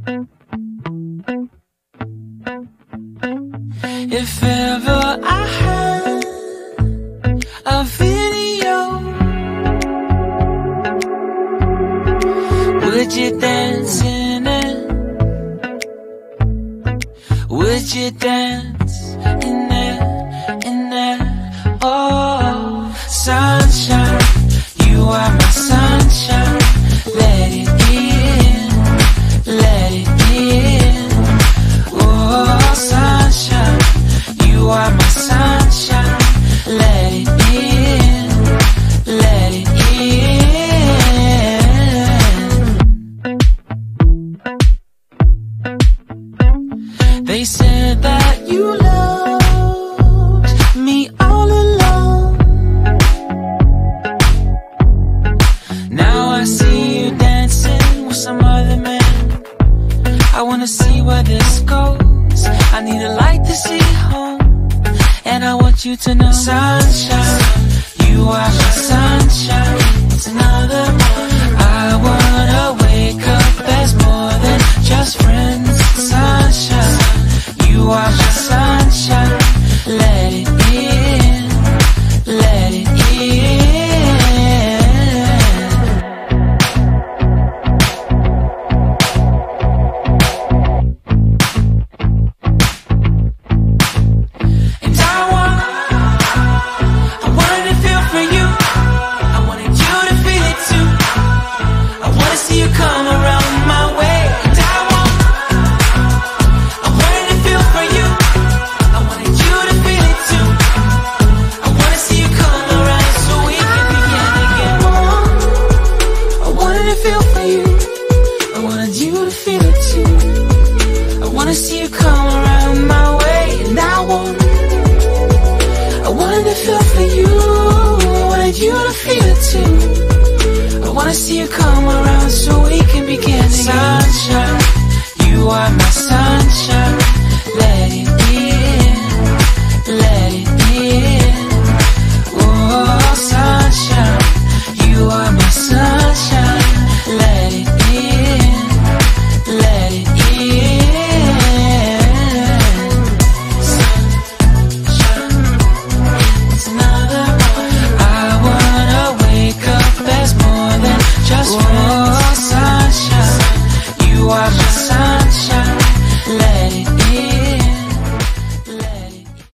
If ever I had a video, would you dance in it? Would you dance in it, in it? Oh, sunshine, you are my sunshine. Let it in, let it in. Oh, sunshine, you are my sunshine. Let it in, let it in. They said that you loved me all along. Now I see you dancing with some other man. I wanna see where this goes. I need a light to see home, and I want you to know, sunshine, you are my sunshine. It's another morning. I wanna wake up as more than just friends. Sunshine, you are my sunshine. Let it in, let it in. Sunshine, you are my sunshine.